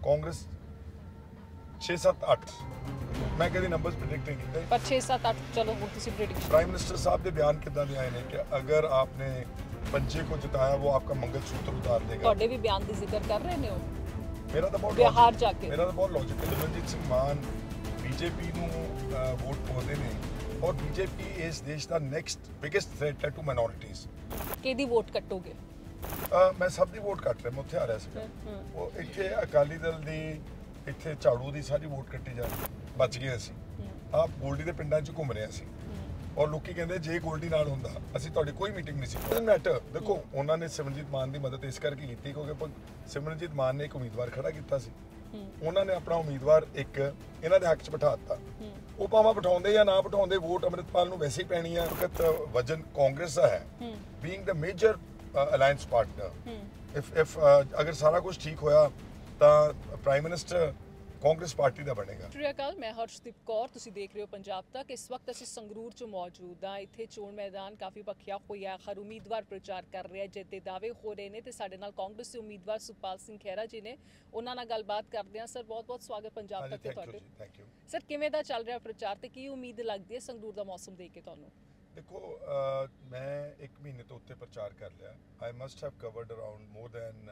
ਕਾਂਗਰਸ 6 7 8 ਮੈਂ ਕਦੀ numbers predict ਨਹੀਂ ਕੀਤੇ ਪਰ 6 7 8 ਚਲੋ ਹੁਣ ਤੁਸੀਂ ਪ੍ਰੈਡਿਕਸ਼ਨ प्राइम मिनिस्टर साहब के बयान कितना दिए हैं कि अगर आपने पंजे को जिताया वो आपका मंगलसूत्र उतार देगा ਤੁਹਾਡੇ ਵੀ ਬਿਆਨ ਦੀ ਜ਼ਿਕਰ ਕਰ ਰਹੇ ਨੇ ਉਹ मेरा तो बहुत बिहार logic- जाके। मेरा तो बहुत लॉजिक है सिमरनजीत ਸਿੰਘ ਮਾਨ बीजेपी ਨੂੰ ਵੋਟ ਪਾਉਂਦੇ ਨੇ ਔਰ बीजेपी ਇਸ ਦੇਸ਼ ਦਾ ਨੈਕਸਟ ਬਿਗੇਸਟ ਥ੍ਰੈਟ ਹੈ ਟੂ ਮਾਈਨੋਰਿਟੀਜ਼ ਕਿਹਦੀ ਵੋਟ ਕੱਟੋਗੇ ਮੈਂ ਸਭ ਦੀ ਵੋਟ ਕੱਟ ਰਿਹਾ ਮੈਂ ਉੱਥੇ ਆ ਰਿਹਾ ਸੀਗਾ ਉਹ ਇੱਥੇ ਅਕਾਲੀ ਦਲ ਦੀ ਇੱਥੇ ਝਾੜੂ ਦੀ ਸਾਰੀ ਵੋਟ ਕੱਟੀ ਜਾ ਰਹੀ ਬਚ ਗਏ ਅਸੀਂ ਆਪ ਗੋਲਡੀ ਦੇ ਪਿੰਡਾਂ 'ਚ ਘੁੰਮ ਰਹੇ ਸੀ ਔਰ ਲੋਕੀ ਕਹਿੰਦੇ ਜੇ ਗੋਲਡੀ ਨਾਲ ਹੁੰਦਾ ਅਸੀਂ ਤੁਹਾਡੀ ਕੋਈ ਮੀਟਿੰਗ ਨਹੀਂ ਸੀ ਮੈਟਰ ਦੇਖੋ ਉਹਨਾਂ ਨੇ ਸਿਮਰਨਜੀਤ ਮਾਨ ਦੀ ਮਦਦ ਇਸ ਕਰਕੇ ਕੀਤੀ ਕਿਉਂਕਿ ਸਿਮਰਨਜੀਤ ਮਾਨ ਨੇ ਇੱਕ ਉਮੀਦਵਾਰ ਖੜਾ ਕੀਤਾ ਸੀ ਉਹਨਾਂ ਨੇ ਆਪਣਾ ਉਮੀਦਵਾਰ ਇੱਕ ਇਹਨਾਂ ਦੇ ਹੱਕ 'ਚ ਬਿਠਾ ਦਿੱਤਾ ਉਹ ਭਾਵੇਂ ਬਿਠਾਉਂਦੇ ਜਾਂ ਨਾ ਬਿਠਾਉਂਦੇ ਵੋਟ ਅੰਮ੍ਰਿਤਪਾਲ ਨੂੰ ਵੈਸੇ ਹੀ ਪੈਣੀ ਹੈ ਵਕਤ ਵਜਨ ਕਾਂਗਰਸ ਦਾ ਹੈ being the major alliance partner if ਅਗਰ ਸਾਰਾ ਕੁਝ ਠੀਕ ਹੋਇਆ ਤਾਂ ਪ੍ਰਾਈਮ ਮਿਨਿਸਟਰ ਕਾਂਗਰਸ ਪਾਰਟੀ ਦਾ ਬਣੇਗਾ। ਸਤਿ ਸ਼੍ਰੀ ਅਕਾਲ, ਮੈਂ ਹਰਸ਼ਦੀਪ ਕੌਰ, ਤੁਸੀਂ ਦੇਖ ਰਹੇ ਹੋ ਪੰਜਾਬ ਤੱਕ। ਇਸ ਵਕਤ ਅਸੀਂ ਸੰਗਰੂਰ 'ਚ ਮੌਜੂਦ ਹਾਂ। ਇੱਥੇ ਚੋਣ ਮੈਦਾਨ ਕਾਫੀ ਭਖਿਆ ਹੋਇਆ, ਹਰ ਉਮੀਦਵਾਰ ਪ੍ਰਚਾਰ ਕਰ ਰਿਹਾ, ਜਿੱਤ ਦੇ ਦਾਅਵੇ ਹੋ ਰਹੇ ਨੇ ਤੇ ਸਾਡੇ ਨਾਲ ਕਾਂਗਰਸ ਦੇ ਉਮੀਦਵਾਰ ਸੁਖਪਾਲ ਸਿੰਘ ਖਹਿਰਾ ਜੀ ਨੇ, ਉਹਨਾਂ ਨਾਲ ਗੱਲਬਾਤ ਕਰਦੇ ਹਾਂ। ਸਰ ਬਹੁਤ-ਬਹੁਤ ਸਵਾਗਤ ਪੰਜਾਬ ਤੱਕ ਤੇ ਤੁਹਾਡੇ। ਥੈਂਕ ਯੂ ਸਰ, ਕਿਵੇਂ ਦਾ ਚੱਲ ਰਿਹਾ ਪ੍ਰਚਾਰ ਤੇ ਕੀ ਉਮੀਦ ਲੱਗਦੀ ਹੈ ਸੰਗਰੂਰ ਦਾ ਮੌਸਮ ਦੇਖ ਕੇ ਤੁਹਾਨੂੰ? ਦੇਖੋ ਮੈਂ 1 ਮਹੀਨੇ ਤੋਂ ਉੱਤੇ ਪ੍ਰਚਾਰ ਕਰ ਲਿਆ। I must have covered around more than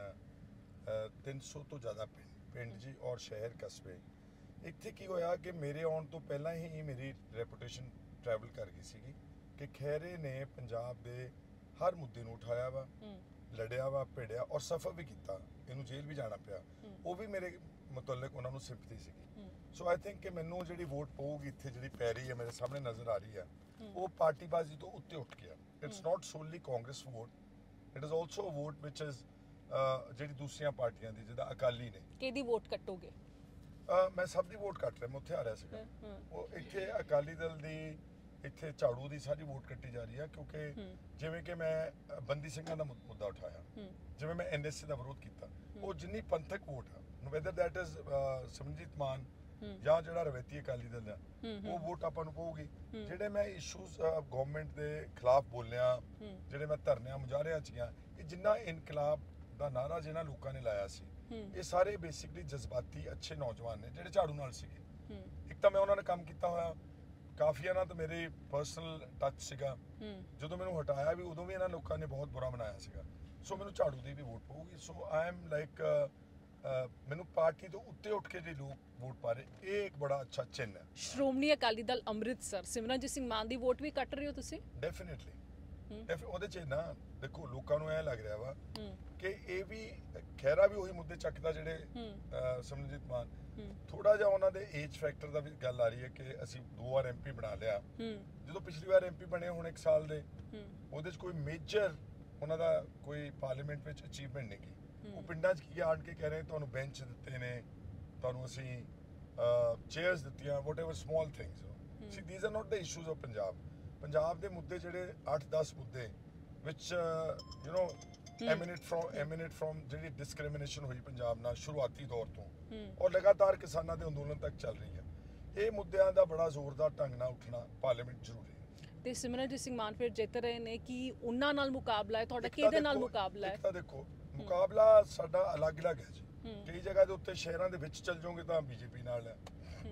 300 ਤੋਂ ਜ਼ਿਆਦਾ ਪਿੰਡ ਜੀ ਔਰ ਸ਼ਹਿਰ ਕਸਬੇ। ਇੱਥੇ ਕੀ ਹੋਇਆ ਕਿ ਮੇਰੇ ਆਉਣ ਤੋਂ ਪਹਿਲਾਂ ਹੀ ਮੇਰੀ ਰੈਪੂਟੇਸ਼ਨ ਟਰੈਵਲ ਕਰ ਗਈ ਸੀਗੀ ਕਿ ਖਹਿਰੇ ਨੇ ਪੰਜਾਬ ਦੇ ਹਰ ਮੁੱਦੇ ਨੂੰ ਉਠਾਇਆ ਵਾ, ਲੜਿਆ ਵਾ, ਭਿੜਿਆ ਔਰ ਸਫਰ ਵੀ ਕੀਤਾ। ਇਹਨੂੰ ਜੇਲ੍ਹ ਵੀ ਜਾਣਾ ਪਿਆ। ਉਹ ਵੀ ਮੇਰੇ ਮੁਤਲਕ ਉਹਨਾਂ ਨੂੰ ਸਿੰਪਥੀ ਸੀਗੀ। ਸੋ ਆਈ ਥਿੰਕ ਕਿ ਮੈਨੂੰ ਜਿਹੜੀ ਵੋਟ ਪਊਗੀ ਇੱਥੇ ਜਿਹੜੀ ਪੈ ਰਹੀ ਹੈ ਮੇਰੇ ਸਾਹਮਣੇ ਨਜ਼ਰ ਆ ਰਹੀ ਹੈ ਉਹ ਪਾਰਟੀਬਾਜ਼ੀ ਤੋਂ ਉੱਤੇ ਉੱਠ ਗਿਆ। It's not solely Congress vote, it is also a vote ਵਿਚ ਇਜ਼ ਜਿਹੜੀ ਦੂਸਰੀਆਂ ਪਾਰਟੀਆਂ ਦੀ ਜਿੱਦਾਂ ਅਕਾਲੀ ਨੇ। ਕਿਹਦੀ ਵੋਟ ਕੱਟੋਗੇ? ਮੈਂ ਸਭ ਦੀ ਵੋਟ ਕੱਟ ਰਿਹਾ ਮੈਂ ਉੱਥੇ ਆ ਰਿਹਾ ਸੀਗਾ ਉਹ ਇੱਥੇ ਅਕਾਲੀ ਦਲ ਦੀ ਇੱਥੇ ਝਾੜੂ ਦੀ ਸਾਰੀ ਵੋਟ ਕੱਟੀ ਜਾ ਰਹੀ ਹੈ ਕਿਉਂਕਿ ਜਿਵੇਂ ਕਿ ਮੈਂ ਬੰਦੀ ਸਿੰਘਾਂ ਦਾ ਮੁੱਦਾ ਉਠਾਇਆ, ਜਿਵੇਂ ਮੈਂ ਐਨਐਸਏ ਦਾ ਵਿਰੋਧ ਕੀਤਾ, ਉਹ ਜਿੰਨੀ ਪੰਥਕ ਵੋਟ ਆ whether that is Simranjit Mann ਜਾਂ ਜਿਹੜਾ ਰਵੈਤੀ ਅਕਾਲੀ ਦਲ ਆ ਉਹ ਵੋਟ ਆਪਾਂ ਨੂੰ ਪਊਗੀ। ਜਿਹੜੇ ਮੈਂ ਇਸ਼ੂਜ਼ ਗਵਰਨਮੈਂਟ ਦੇ ਖਿਲਾਫ ਬੋਲਿਆ, ਜਿਹੜੇ ਮੈਂ ਧਰਨਿਆਂ ਮੁਜ਼ਾਹਰਿਆਂ 'ਚ ਗਿਆ, ਇਹ ਜਿੰਨਾ ਇਨਕਲਾਬ ਦਾ ਨਾਰਾ ਜਿਹਨਾਂ ਲੋਕਾਂ ਨੇ ਲਾਇਆ ਸੀ ਇਹ ਸਾਰੇ ਬੇਸਿਕਲੀ ਜਜ਼ਬਾਤੀ ਅੱਛੇ ਨੌਜਵਾਨ ਨੇ ਜਿਹੜੇ ਝਾੜੂ ਨਾਲ ਸੀਗੇ। ਇੱਕ ਤਾਂ ਮੈਂ ਉਹਨਾਂ ਨਾਲ ਕੰਮ ਕੀਤਾ ਹੋਇਆ, ਕਾਫੀਆਂ ਨਾਲ ਤਾਂ ਮੇਰੇ ਪਰਸਨਲ ਟੱਚ ਸੀਗਾ। ਜਦੋਂ ਮੈਨੂੰ ਹਟਾਇਆ ਵੀ ਉਦੋਂ ਵੀ ਇਹਨਾਂ ਲੋਕਾਂ ਨੇ ਬਹੁਤ ਬੁਰਾ ਮਨਾਇਆ ਸੀਗਾ। ਸੋ ਮੈਨੂੰ ਝਾੜੂ ਦੀ ਵੀ ਵੋਟ ਪਊਗੀ। ਸੋ ਆਈ ਐਮ ਲਾਈਕ ਮੈਨੂੰ ਪਾਰਟੀ ਤੋਂ ਉੱਤੇ ਉੱਠ ਕੇ ਜੇ ਲੋਕ ਵੋਟ ਪਾ ਰਹੇ ਇਹ ਇੱਕ ਬੜਾ ਅੱਛਾ ਚਿੰਨ੍ਹ ਹੈ। ਸ਼੍ਰੋਮਣੀ ਅਕਾਲੀ ਦਲ ਅੰਮ੍ਰਿਤਸਰ ਸਿਮਰਨਜੀਤ ਸਿੰਘ ਮਾਨ ਦੀ ਵੋਟ ਵੀ ਕੱਟ ਰਹੇ ਹੋ ਤੁਸੀਂ? ਡੈਫੀਨਿਟਲੀ ਉਹਦੇ 'ਚ ਨਾ ਦੇਖੋ ਲੋਕਾਂ ਨੂੰ ਐਂ ਲੱਗ ਰਿਹਾ ਵਾ ਕਿ ਇਹ ਵੀ ਖਹਿਰਾ ਵੀ ਉਹੀ ਮੁੱਦੇ ਚੱਕਦਾ ਜਿਹੜੇ ਸਿਮਰਨਜੀਤ ਮਾਨ। ਥੋੜਾ ਜਿਹਾ ਉਹਨਾਂ ਦੇ ਏਜ ਫੈਕਟਰ ਦਾ ਵੀ ਗੱਲ ਆ ਰਹੀ ਹੈ ਕਿ ਅਸੀਂ 2 ਵਾਰ ਐਮਪੀ ਬਣਾ ਲਿਆ। ਜਦੋਂ ਪਿਛਲੀ ਵਾਰ ਐਮਪੀ ਬਣੇ ਹੁਣ 1 ਸਾਲ ਦੇ ਉਹਦੇ 'ਚ ਕੋਈ ਮੇਜਰ ਉਹਨਾਂ ਦਾ ਕੋਈ ਪਾਰਲੀਮੈਂਟ ਵਿੱਚ ਅਚੀਵਮੈਂਟ ਨਹੀਂ ਕੀ। ਉਹ ਪਿੰਡਾਂ 'ਚ ਕੀ ਆਣ ਕੇ ਕਹਿ ਰਹੇ ਤੁਹਾਨੂੰ ਬੈਂਚ ਦਿੱਤੇ ਨੇ, ਤੁਹਾਨੂੰ ਅਸੀਂ ਚੇਅਰਸ ਦਿੱਤੀਆਂ, whatever small things. See these are not the issues of Punjab ਦੇ ਮੁੱਦੇ ਜਿਹੜੇ 8-10 ਮੁੱਦੇ ਵਿੱਚ ਯੂ نو ਐਮਿਨੇਟ ਫਰੋਮ ਜਿਹੜੀ ਡਿਸਕ੍ਰਿਮੀਨੇਸ਼ਨ ਹੋਈ ਪੰਜਾਬ ਨਾਲ ਸ਼ੁਰੂਆਤੀ ਦੌਰ ਤੋਂ ਔਰ ਲਗਾਤਾਰ ਕਿਸਾਨਾਂ ਦੇ ਅੰਦੋਲਨ ਤੱਕ ਚੱਲ ਰਹੀ ਹੈ। ਇਹ ਮੁੱਦਿਆਂ ਦਾ ਬੜਾ ਜ਼ੋਰਦਾਰ ਢੰਗ ਨਾਲ ਉੱਠਣਾ ਪਾਰਲੀਮੈਂਟ ਜ਼ਰੂਰੀ ਹੈ। ਤੇ ਸਿਮਰਨਜੀਤ ਸਿੰਘ ਮਾਨ ਫਿਰ ਜਿੱਤ ਰਹੇ ਨੇ ਕਿ ਉਹਨਾਂ ਨਾਲ ਮੁਕਾਬਲਾ ਹੈ ਤੁਹਾਡਾ? ਕਿਹਦੇ ਨਾਲ ਮੁਕਾਬਲਾ ਹੈ? ਤਾਂ ਦੇਖੋ ਮੁਕਾਬਲਾ ਸਾਡਾ ਅਲੱਗ-ਅਲੱਗ ਹੈ ਜੀ। ਕਈ ਜਗ੍ਹਾ ਦੇ ਉੱਤੇ ਸ਼ਹਿਰਾਂ ਦੇ ਵਿੱਚ ਚੱਲ ਜਾਓਗੇ ਤਾਂ ਬੀਜੇਪੀ ਨਾਲ ਹੈ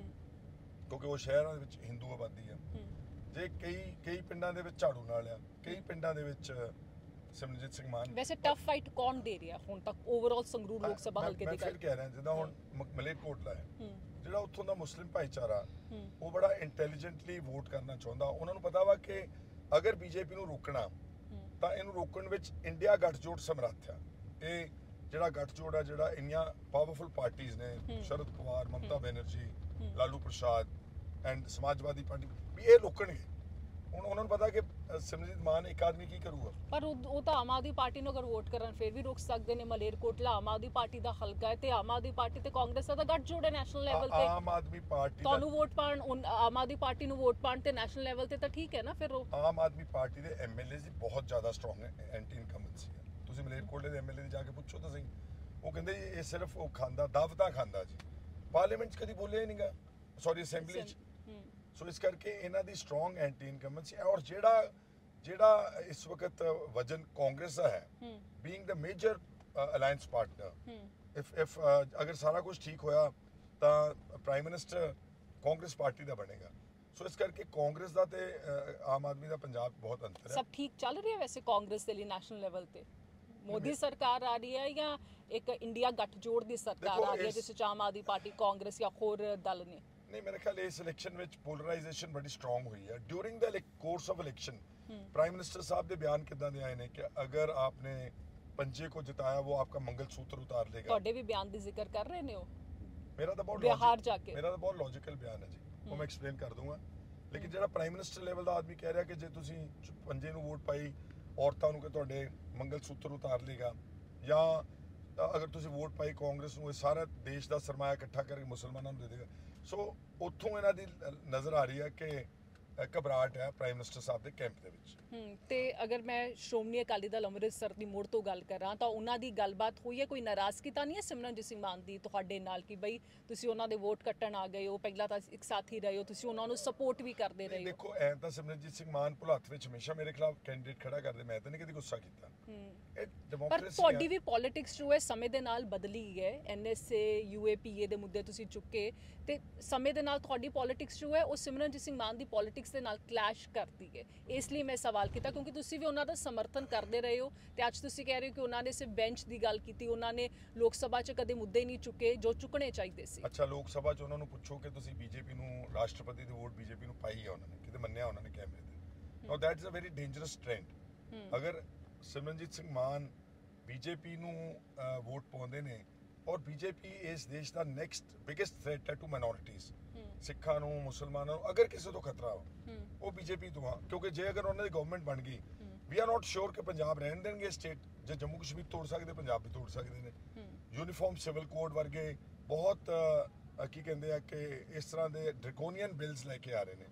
ਕਿਉਂਕਿ ਉਹ ਸ਼ਹਿਰਾਂ ਦੇ ਵਿੱਚ ਹਿੰਦੂ ਆਬਾਦੀ ਹੈ। ਜੇ ਕਈ ਪਿੰਡਾਂ ਦੇ ਵਿੱਚ ਝਾੜੂ ਨਾਲ ਆ, ਕਈ ਪਿੰਡਾਂ ਦੇ ਵਿੱਚ ਸਿਮਰਨਜੀਤ ਸਿੰਘ ਮਾਨ। ਵੈਸੇ ਟਫ ਫਾਈਟ ਕੌਣ ਦੇ ਰਿਹਾ ਹੁਣ ਤੱਕ ਓਵਰਆਲ ਸੰਗਰੂਰ ਲੋਕ ਸਭਾ ਹਲਕੇ ਦੀ ਗੱਲ? ਮੈਂ ਫਿਰ ਕਹਿ ਰਿਹਾ ਜਿੱਦਾਂ ਹੁਣ ਮਲੇਰਕੋਟਲਾ ਹੈ ਜਿਹੜਾ ਉੱਥੋਂ ਦਾ ਮੁਸਲਿਮ ਭਾਈਚਾਰਾ ਉਹ ਬੜਾ ਇੰਟੈਲੀਜੈਂਟਲੀ ਵੋਟ ਕਰਨਾ ਚਾਹੁੰਦਾ। ਉਹਨਾਂ ਨੂੰ ਪਤਾ ਵਾ ਕਿ ਅਗਰ ਬੀਜੇਪੀ ਨੂੰ ਰੋਕਣਾ ਤਾਂ ਇਹਨੂੰ ਰੋਕਣ ਵਿੱਚ ਇੰਡੀਆ ਗੱਠਜੋੜ ਸਮਰੱਥ ਆ। ਇਹ ਜਿਹੜਾ ਗੱਠਜੋੜ ਆ ਜਿਹੜਾ ਇੰਨੀਆਂ ਪਾਵਰਫੁਲ ਪਾਰਟੀਆਂ ਨੇ ਸ਼ਰਦ ਪਵਾਰ, ਮਮਤਾ ਬੈਨਰਜੀ, ਲਾਲੂ ਪ੍ਰਸਾਦ ਐਂਡ ਸਮਾਜਵਾਦੀ ਪਾਰਟੀ ਵੀ ਇਹ ਰੋਕਣਗੇ। ਹੁਣ ਉਹਨਾਂ ਨੂੰ ਪਤਾ ਕਿ ਸਿਮਰਨਜੀਤ ਮਾਨ ਇੱਕ ਆਦਮੀ ਕੀ ਕਰੂਗਾ। ਪਰ ਉਹ ਤਾਂ ਆਮ ਆਦਮੀ ਪਾਰਟੀ ਨੂੰ ਅਗਰ ਵੋਟ ਕਰਨ ਫਿਰ ਵੀ ਰੋਕ ਸਕਦੇ ਨੇ। ਮਲੇਰਕੋਟਲਾ ਆਮ ਆਦਮੀ ਪਾਰਟੀ ਦਾ ਹਲਕਾ ਹੈ ਤੇ ਆਮ ਆਦਮੀ ਪਾਰਟੀ ਤੇ ਕਾਂਗਰਸ ਦਾ ਗੱਠਜੋੜ ਹੈ ਨੈਸ਼ਨਲ ਲੈਵਲ ਤੇ। ਆਮ ਆਦਮੀ ਪਾਰਟੀ ਤੁਹਾਨੂੰ ਵੋਟ ਪਾਣ, ਆਮ ਆਦਮੀ ਪਾਰਟੀ ਨੂੰ ਵੋਟ ਪਾਣ ਤੇ ਨੈਸ਼ਨਲ ਲੈਵਲ ਤੇ ਤਾਂ ਠੀਕ ਹੈ ਨਾ ਫਿਰ। ਉਹ ਆਮ ਆਦਮੀ ਪਾਰਟੀ ਦੇ ਐਮਐਲਏਜ਼ ਦੀ ਬਹੁਤ ਜ਼ਿਆਦਾ ਸਟਰੋਂਗ ਐਂਟੀ ਇਨਕੰਬੈਂਸੀ ਹੈ। ਤੁਸੀਂ ਮਲੇਰਕੋਟਲੇ ਦੇ ਐਮਐਲਏ ਦੀ ਜਾ ਕੇ ਪੁੱਛੋ ਤਾਂ ਸਹੀ, ਉਹ ਕਹਿੰਦੇ ਜੀ ਇਹ ਸਿਰਫ ਉਹ ਖਾਂਦਾ ਦਾਵਤਾਂ ਖਾਂਦਾ ਜੀ, ਪਾਰਲੀਮੈਂਟ 'ਚ ਕਦੀ ਬੋਲਿਆ ਹੀ ਨਹੀਂਗਾ, ਸੌਰੀ ਅਸੈਂਬਲੀ 'ਚ। ਸੋ ਇਸ ਕਰਕੇ ਇਹਨਾਂ ਦੀ ਸਟਰੋਂਗ ਐਂਟੀ ਇਨਕੰਬੈਂਸੀ ਔਰ ਜਿਹੜਾ ਇਸ ਵਕਤ ਵਜਨ ਕਾਂਗਰਸ ਦਾ ਹੈ being the major alliance partner if ਅਗਰ ਸਾਰਾ ਕੁਝ ਠੀਕ ਹੋਇਆ ਤਾਂ ਪ੍ਰਾਈਮ ਮਿਨਿਸਟਰ ਕਾਂਗਰਸ ਪਾਰਟੀ ਦਾ ਬਣੇਗਾ। ਸੋ ਇਸ ਕਰਕੇ ਕਾਂਗਰਸ ਦਾ ਤੇ ਆਮ ਆਦਮੀ ਦਾ ਪੰਜਾਬ ਬਹੁਤ ਅੰਤਰ ਹੈ। ਸਭ ਠੀਕ ਚੱਲ ਰਿਹਾ ਵੈਸੇ ਕਾਂਗਰਸ ਦੇ ਲਈ ਨੈਸ਼ਨਲ ਲੈਵਲ ਤੇ? ਮੋਦੀ ਸਰਕਾਰ ਆ ਰਹੀ ਹੈ ਜਾਂ ਇੱਕ ਇੰਡੀਆ ਗੱਠਜੋੜ ਦੀ ਸਰਕਾਰ ਆ ਰਹੀ ਹੈ ਜਿਸ ਵਿੱਚ ਆਮ ਆਦਮੀ ਪਾਰਟੀ, ਕਾਂਗਰਸ ਜਾਂ ਹੋਰ ਦਲ ਨੇ? ਨਹੀਂ, ਮੇਰੇ ਖਿਆਲ ਇਸ ਇਲੈਕਸ਼ਨ ਵਿੱਚ ਪੋਲਰਾਈਜੇਸ਼ਨ ਬੜੀ ਸਟਰੋਂਗ ਹੋਈ ਹੈ। During the course of election prime minister साहब ਦੇ ਬਿਆਨ ਕਿੱਦਾਂ ਦੇ ਆਏ ਨੇ ਕਿ ਅਗਰ ਆਪਨੇ ਪੰਜੇ को जिताया वो आपका मंगलसूत्र उतार लेगा। ਤੁਹਾਡੇ ਵੀ ਬਿਆਨ ਦੀ ਜ਼ਿਕਰ ਕਰ ਰਹੇ ਨੇ ਉਹ ਮੇਰਾ ਤਾਂ ਬਹੁਤ ਬਿਹਾਰ ਜਾ ਕੇ? ਮੇਰਾ ਤਾਂ ਬਹੁਤ ਲੌਜੀਕਲ ਬਿਆਨ ਹੈ ਜੀ, ਉਹ ਮੈਂ ਐਕਸਪਲੇਨ ਕਰ ਦੂੰਗਾ। ਲੇਕਿਨ ਜਿਹੜਾ ਪ੍ਰਾइम मिनिस्टर ਲੈਵਲ ਦਾ ਆਦਮੀ ਕਹਿ ਰਿਹਾ ਕਿ ਜੇ ਤੁਸੀਂ ਪੰਜੇ ਨੂੰ ਵੋਟ ਪਾਈ ਔਰਤਾਂ ਨੂੰ ਕਿ ਤੁਹਾਡੇ ਮੰਗਲਸੂਤਰ ਉਤਾਰ ਲੇਗਾ, ਜਾਂ ਅਗਰ ਤੁਸੀਂ ਵੋਟ ਪਾਈ ਕਾਂਗਰਸ ਨੂੰ ਇਹ ਸਾਰਾ ਦੇਸ਼ ਦਾ ਸਰਮਾਇਆ ਇਕੱਠਾ ਕਰਕੇ ਮੁਸਲਮਾਨਾਂ ਨੂੰ ਦੇ ਦੇਗਾ। ਸੋ ਉੱਥੋਂ ਇਹਨਾਂ ਦੀ ਨਜ਼ਰ ਆ ਰਹੀ ਹੈ ਕਿ ਘਬਰਾਹਟ ਹੈ ਪ੍ਰਾइम मिनिस्टर ਸਾਹਿਬ ਦੇ ਕੈਂਪ ਦੇ ਵਿੱਚ। ਤੇ ਅਗਰ ਮੈਂ ਸ਼੍ਰੋਮਣੀ ਅਕਾਲੀ ਦਲ ਅੰਮ੍ਰਿਤਸਰ ਦੀ ਮੋੜ ਤੋਂ ਗੱਲ ਕਰਾਂ ਤਾਂ ਉਹਨਾਂ ਦੀ ਗੱਲਬਾਤ ਹੋਈ ਹੈ? ਕੋਈ ਨਾਰਾਜ਼ਗੀ ਤਾਂ ਨਹੀਂ ਹੈ ਸਿਮਰਨਜੀਤ ਸਿੰਘ ਮਾਨ ਦੀ ਤੁਹਾਡੇ ਨਾਲ ਕਿ ਬਈ ਤੁਸੀਂ ਉਹਨਾਂ ਦੇ ਵੋਟ ਕੱਟਣ ਆ ਗਏ ਹੋ, ਪਹਿਲਾਂ ਤਾਂ ਇੱਕ ਸਾਥੀ ਰਹੇ ਹੋ, ਤੁਸੀਂ ਉਹਨਾਂ ਨੂੰ ਸਪੋਰਟ ਵੀ ਕਰਦੇ ਰਹੇ ਹੋ? ਦੇਖੋ, ਐਂ ਤਾਂ ਸਿਮਰਨਜੀਤ ਸਿੰਘ ਮਾਨ ਭੁਲੱਥ ਵਿੱਚ ਹਮੇਸ਼ਾ ਮੇਰੇ ਖਿਲਾਫ ਕੈਂਡੀਡੇਟ ਖੜਾ ਕਰਦੇ, ਮੈਂ ਤਾਂ ਨਹੀਂ ਕਦੀ ਗੁੱਸਾ ਕੀਤਾ। ਇਹ ਪਰ ਡੈਮੋਕ੍ਰੇਸੀ ਤੁਹਾਡੀ ਵੀ ਪੋਲਿਟਿਕਸ ਜੋ ਹੈ ਸਮੇਂ ਦੇ ਨਾਲ ਬਦਲੀ ਹੈ। ਐਨਐਸਏ, ਯੂਏਪੀਏ ਦੇ ਮੁੱਦੇ ਤੁਸੀਂ ਚੁੱਕੇ ਤੇ ਸਮੇਂ ਦੇ ਨਾਲ ਤੁਹਾਡੀ ਪੋਲਿਟਿਕਸ ਜੋ ਹੈ ਉਹ ਸਿਮਰਨਜੀਤ ਸਿੰਘ ਮਾਨ ਦੀ ਪੋਲਿਟਿਕਸ ਦੇ ਨਾਲ ਕਲੈਸ਼ ਕਰਦੀ ਹੈ। ਇਸ ਲਈ ਮੈਂ ਸਵਾਲ ਕੀਤਾ ਕਿਉਂਕਿ ਤੁਸੀਂ ਵੀ ਉਹਨਾਂ ਦਾ ਸਮਰਥਨ ਕਰਦੇ ਰਹੇ ਹੋ ਤੇ ਅੱਜ ਤੁਸੀਂ ਕਹਿ ਰਹੇ ਹੋ ਕਿ ਉਹਨਾਂ ਨੇ ਸਿਰਫ ਬੈਂਚ ਦੀ ਗੱਲ ਕੀਤੀ, ਉਹਨਾਂ ਨੇ ਲੋਕ ਸਭਾ 'ਚ ਕਦੇ ਮੁੱਦੇ ਨਹੀਂ ਚੁੱਕੇ ਜੋ ਚੁੱਕਣੇ ਚਾਹੀਦੇ ਸੀ। ਅੱਛਾ, ਲੋਕ ਸਭਾ 'ਚ ਉਹਨਾਂ ਨੂੰ ਪੁੱਛੋ ਕਿ ਤੁਸੀਂ ਬੀਜੇਪੀ ਨੂੰ, ਰਾਸ਼ਟਰਪਤੀ ਦੀ ਵੋਟ ਬੀਜੇਪੀ ਨੂੰ ਪਾਈ ਹੈ ਉਹਨਾਂ ਨੇ, ਕਿਤੇ ਮੰਨਿਆ ਉਹਨਾਂ ਨੇ ਕੈਮਰੇ ਤੇ? Now that is a very dangerous trend. ਅਗਰ ਸਿਮਰਨਜੀਤ ਸਿੰਘ ਮਾਨ ਬੀਜੇਪੀ ਨੂੰ ਵੋਟ ਪਾਉਂਦੇ ਨੇ ਔਰ ਬੀਜੇਪੀ ਇਸ ਦੇਸ਼ ਦਾ ਨੈਕਸਟ ਬਿਗੇਸਟ ਥ੍ਰੈਟ ਹੈ ਟੂ ਮਾਈਨੋਰਿਟੀਜ਼, ਸਿੱਖਾਂ ਨੂੰ, ਮੁਸਲਮਾਨਾਂ ਨੂੰ, ਅਗਰ ਕਿਸੇ ਤੋਂ ਖਤਰਾ ਹੋ ਉਹ ਬੀਜੇਪੀ ਤੋਂ ਆ। ਕਿਉਂਕਿ ਜੇ ਅਗਰ ਉਹਨਾਂ ਦੀ ਗਵਰਨਮੈਂਟ ਬਣ ਗਈ, ਵੀ ਆਰ ਨਾਟ ਸ਼ੋਰ ਕਿ ਪੰਜਾਬ ਰਹਿਣ ਦੇਣਗੇ ਸਟੇਟ। ਜੇ ਜੰਮੂ ਕਸ਼ਮੀਰ ਤੋੜ ਸਕਦੇ, ਪੰਜਾਬ ਵੀ ਤੋੜ ਸਕਦੇ ਨੇ। ਯੂਨੀਫਾਰਮ ਸਿਵਲ ਕੋਡ ਵਰਗੇ ਬਹੁਤ ਕੀ ਕਹਿੰਦੇ ਆ ਕਿ ਇਸ ਤਰ੍ਹਾਂ ਦੇ ਡਰਕੋਨੀਅਨ ਬਿਲਸ ਲੈ ਕੇ ਆ ਰਹੇ ਨੇ।